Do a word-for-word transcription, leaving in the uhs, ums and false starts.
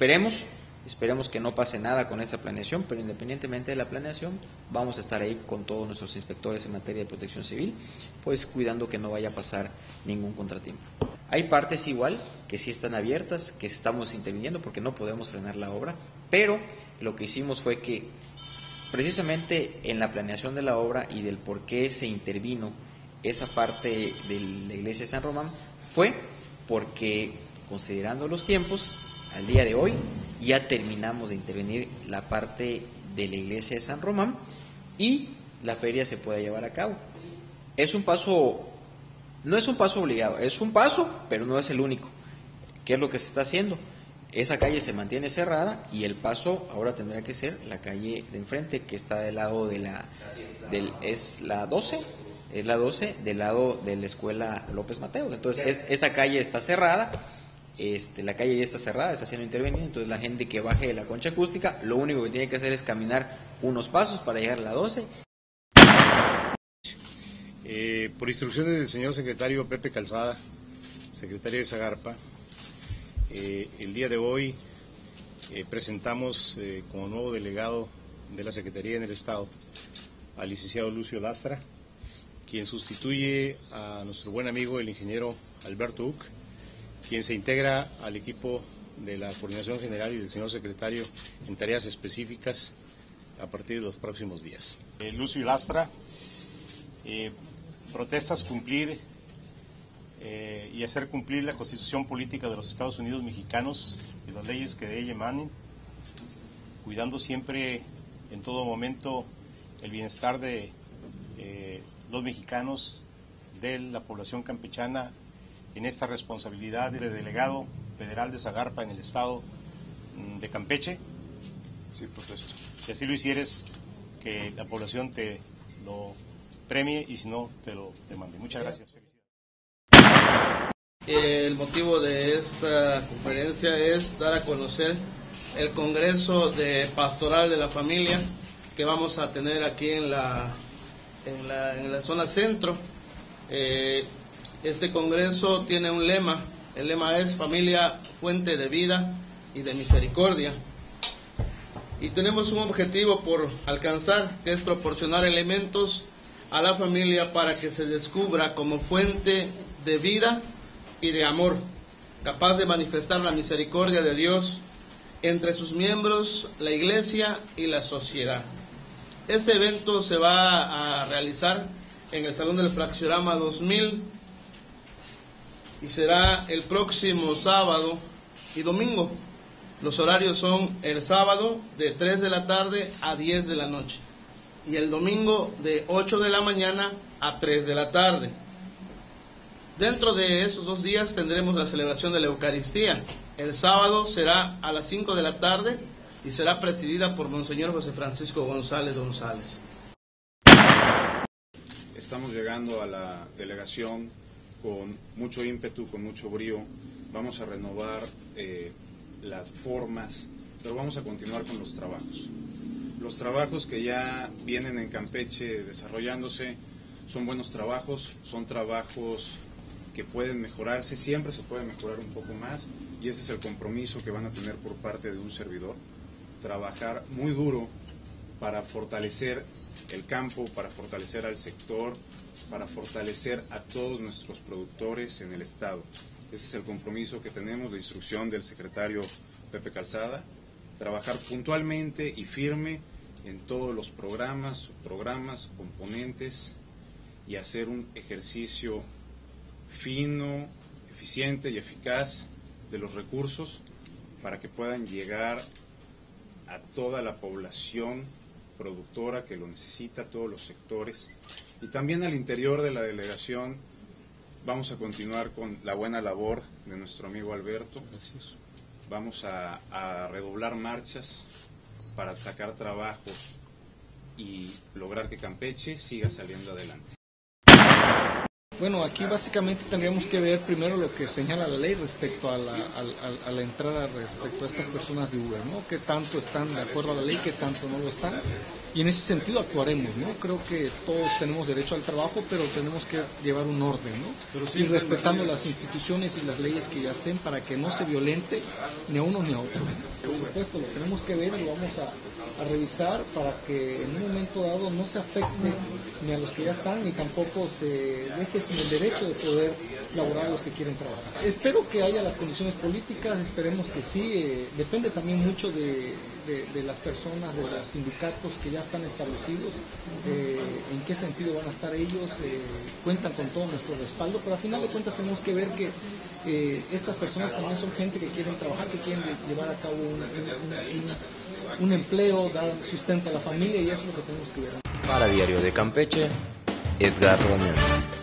esperemos, esperemos que no pase nada con esa planeación, pero independientemente de la planeación, vamos a estar ahí con todos nuestros inspectores en materia de protección civil, pues cuidando que no vaya a pasar ningún contratiempo. Hay partes igual que sí están abiertas, que estamos interviniendo porque no podemos frenar la obra, pero lo que hicimos fue que precisamente en la planeación de la obra y del por qué se intervino esa parte de la iglesia de San Román fue porque, considerando los tiempos, al día de hoy ya terminamos de intervenir la parte de la iglesia de San Román y la feria se puede llevar a cabo. Es un paso, no es un paso obligado, es un paso, pero no es el único. ¿Qué es lo que se está haciendo? Esa calle se mantiene cerrada y el paso ahora tendrá que ser la calle de enfrente, que está del lado de la, del, es la doce, es la doce, del lado de la escuela López Mateos. Entonces, es, esta calle está cerrada, este, la calle ya está cerrada, está siendo intervenida, entonces la gente que baje de la concha acústica, lo único que tiene que hacer es caminar unos pasos para llegar a la doce. Eh, por instrucciones del señor secretario Pepe Calzada, secretario de Zagarpa, Eh, el día de hoy eh, presentamos eh, como nuevo delegado de la Secretaría en el Estado al licenciado Lucio Lastra, quien sustituye a nuestro buen amigo el ingeniero Alberto Uc, quien se integra al equipo de la Coordinación General y del señor secretario en tareas específicas a partir de los próximos días. Eh, Lucio Lastra, eh, protestas cumplir Eh, y hacer cumplir la Constitución Política de los Estados Unidos Mexicanos y las leyes que de ella emanen, cuidando siempre en todo momento el bienestar de eh, los mexicanos, de la población campechana, en esta responsabilidad de delegado federal de Zagarpa en el estado de Campeche. Sí, protesto. Si así lo hicieres, que la población te lo premie y si no, te lo demande. Muchas gracias. El motivo de esta conferencia es dar a conocer el Congreso de Pastoral de la Familia que vamos a tener aquí en la, en la, en la zona centro. Eh, este Congreso tiene un lema, el lema es Familia, Fuente de Vida y de Misericordia. Y tenemos un objetivo por alcanzar, que es proporcionar elementos a la familia para que se descubra como fuente de vida y de amor, capaz de manifestar la misericordia de Dios entre sus miembros, la iglesia y la sociedad. Este evento se va a realizar en el Salón del Fracciorama dos mil y será el próximo sábado y domingo. Los horarios son el sábado de tres de la tarde a diez de la noche y el domingo de ocho de la mañana a tres de la tarde. Dentro de esos dos días tendremos la celebración de la Eucaristía. El sábado será a las cinco de la tarde y será presidida por Monseñor José Francisco González González. Estamos llegando a la delegación con mucho ímpetu, con mucho brío. Vamos a renovar eh, las formas, pero vamos a continuar con los trabajos. Los trabajos que ya vienen en Campeche desarrollándose son buenos trabajos, son trabajos que pueden mejorarse, siempre se puede mejorar un poco más y ese es el compromiso que van a tener por parte de un servidor, trabajar muy duro para fortalecer el campo, para fortalecer al sector, para fortalecer a todos nuestros productores en el estado. Ese es el compromiso que tenemos, de instrucción del secretario Pepe Calzada, trabajar puntualmente y firme en todos los programas, programas, componentes y hacer un ejercicio fino, eficiente y eficaz de los recursos para que puedan llegar a toda la población productora que lo necesita, a todos los sectores. Y también al interior de la delegación vamos a continuar con la buena labor de nuestro amigo Alberto. Gracias. Vamos a, a redoblar marchas para sacar trabajos y lograr que Campeche siga saliendo adelante. Bueno, aquí básicamente tendríamos que ver primero lo que señala la ley respecto a la, a, a, a la entrada respecto a estas personas de Uber, ¿no? Qué tanto están de acuerdo a la ley, qué tanto no lo están. Y en ese sentido actuaremos, ¿no? Creo que todos tenemos derecho al trabajo, pero tenemos que llevar un orden, ¿no? Pero sí, y respetando las instituciones y las leyes que ya estén para que no se violente ni a uno ni a otro. Por supuesto, lo tenemos que ver y lo vamos a, a revisar para que en un momento dado no se afecte ni a los que ya están, ni tampoco se deje sin el derecho de poder laborar a los que quieren trabajar. Espero que haya las condiciones políticas, esperemos que sí, eh, depende también mucho de, de, de las personas, de los sindicatos que ya están establecidos, eh, en qué sentido van a estar ellos, eh, cuentan con todo nuestro respaldo, pero al final de cuentas tenemos que ver que eh, estas personas también son gente que quieren trabajar, que quieren llevar a cabo un, un, un, un empleo, dar sustento a la familia, y eso es lo que tenemos que ver. Para Diario de Campeche, Edgar Romero.